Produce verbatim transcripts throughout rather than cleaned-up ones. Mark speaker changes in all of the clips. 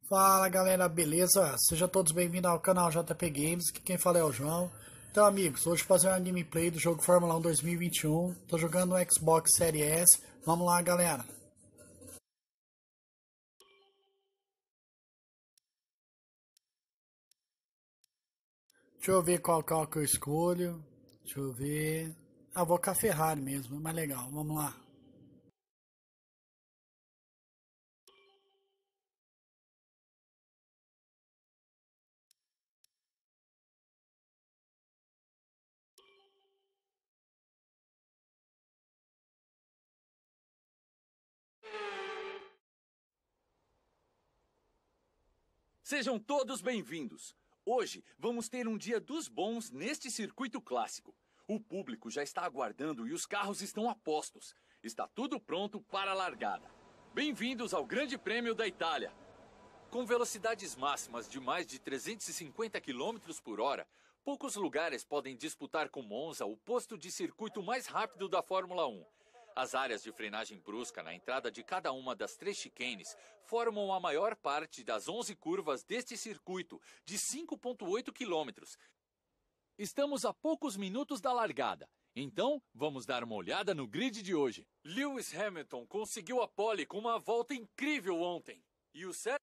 Speaker 1: Fala galera, beleza? Sejam todos bem-vindos ao canal J P Games, aqui quem fala é o João. Então amigos, hoje vou fazer uma gameplay do jogo Fórmula um dois mil e vinte e um. Tô jogando no Xbox Series S, vamos lá galera. Deixa eu ver qual carro que eu escolho, deixa eu ver... Ah, vou com a Ferrari mesmo, é mais legal, vamos lá.
Speaker 2: Sejam todos bem-vindos. Hoje vamos ter um dia dos bons neste circuito clássico. O público já está aguardando e os carros estão a postos. Está tudo pronto para a largada. Bem-vindos ao Grande Prêmio da Itália. Com velocidades máximas de mais de trezentos e cinquenta quilômetros por hora, poucos lugares podem disputar com Monza o posto de circuito mais rápido da Fórmula um. As áreas de frenagem brusca na entrada de cada uma das três chicanes formam a maior parte das onze curvas deste circuito, de cinco vírgula oito quilômetros. Estamos a poucos minutos da largada, então vamos dar uma olhada no grid de hoje. Lewis Hamilton conseguiu a pole com uma volta incrível ontem. E o Sérgio...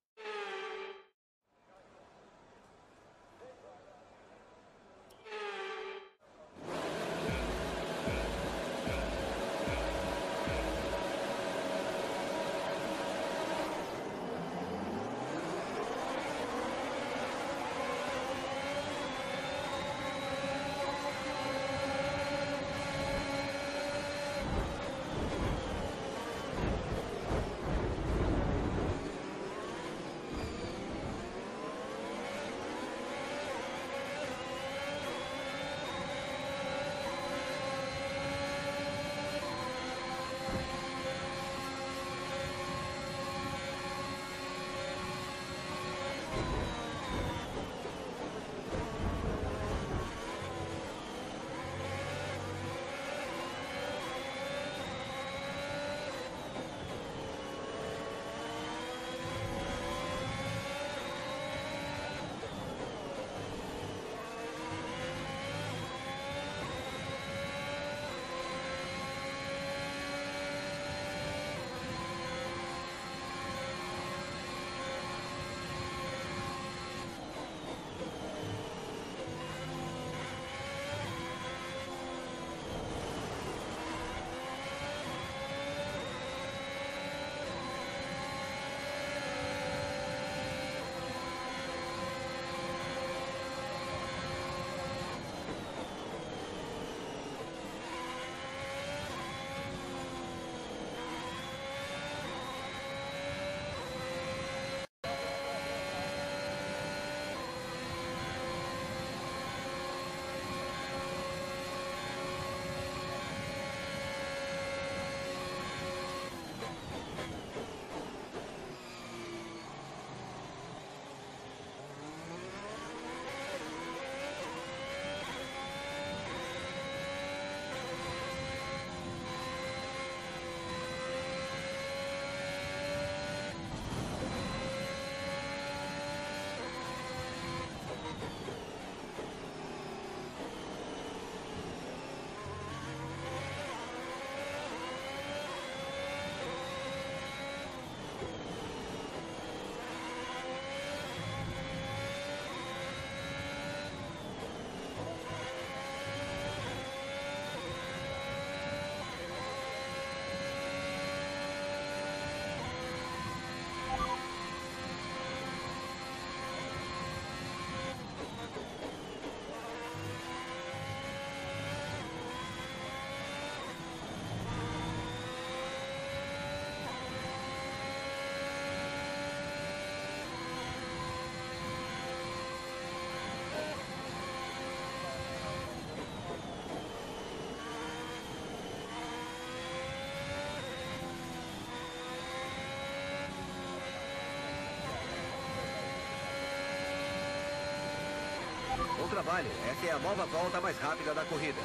Speaker 3: Bom trabalho. Essa é a nova volta mais rápida da corrida.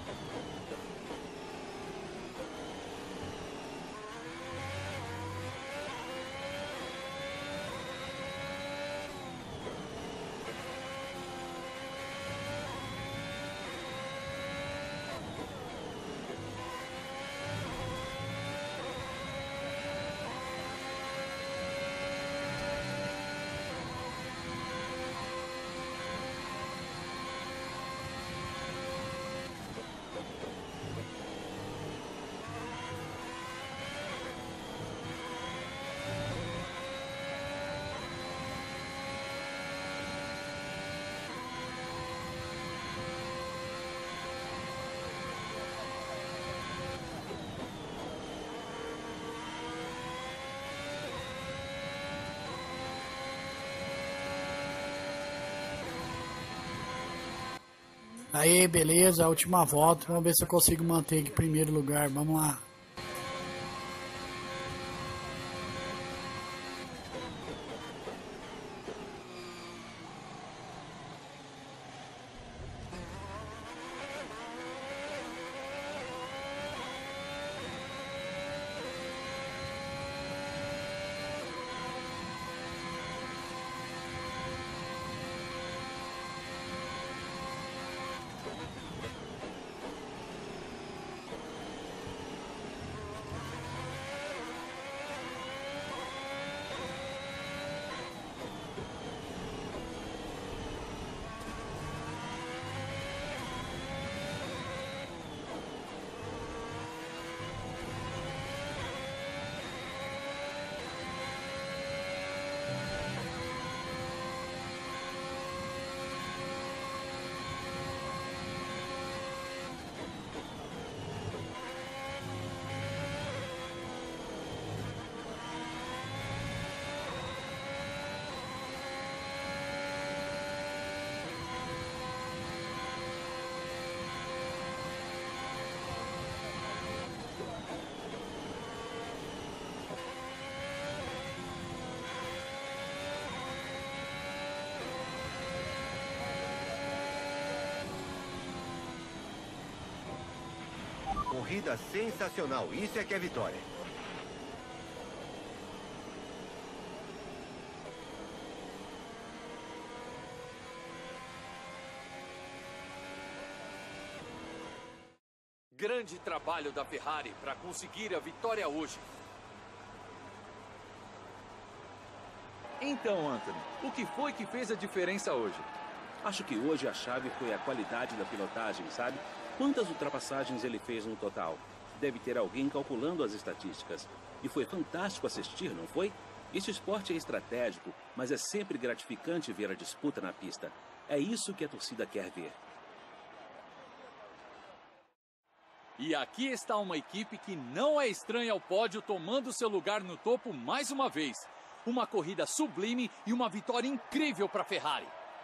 Speaker 1: Aí, beleza, a última volta. Vamos ver se eu consigo manter aqui em primeiro lugar. Vamos lá.
Speaker 3: Corrida sensacional, isso é que é vitória.
Speaker 2: Grande trabalho da Ferrari para conseguir a vitória hoje. Então, Anthony, o que foi que fez a diferença hoje?
Speaker 4: Acho que hoje a chave foi a qualidade da pilotagem, sabe? Quantas ultrapassagens ele fez no total? Deve ter alguém calculando as estatísticas. E foi fantástico assistir, não foi? Esse esporte é estratégico, mas é sempre gratificante ver a disputa na pista. É isso que a torcida quer ver.
Speaker 2: E aqui está uma equipe que não é estranha ao pódio, tomando seu lugar no topo mais uma vez. Uma corrida sublime e uma vitória incrível para a Ferrari.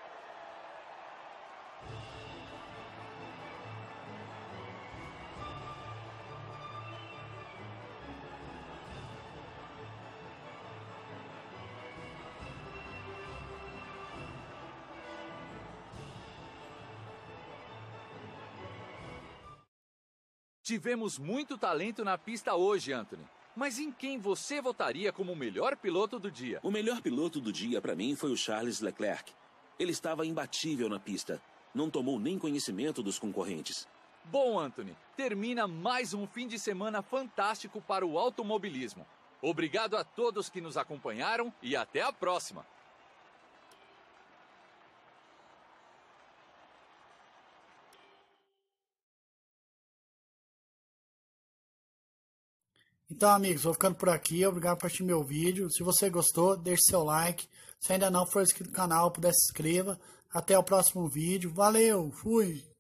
Speaker 2: Tivemos muito talento na pista hoje, Anthony. Mas em quem você votaria como o melhor piloto do dia?
Speaker 4: O melhor piloto do dia para mim foi o Charles Leclerc. Ele estava imbatível na pista. Não tomou nem conhecimento dos concorrentes.
Speaker 2: Bom, Anthony, termina mais um fim de semana fantástico para o automobilismo. Obrigado a todos que nos acompanharam e até a próxima.
Speaker 1: Então, amigos, vou ficando por aqui. Obrigado por assistir meu vídeo. Se você gostou, deixe seu like. Se ainda não for inscrito no canal, puder se inscreva. Até o próximo vídeo. Valeu, fui!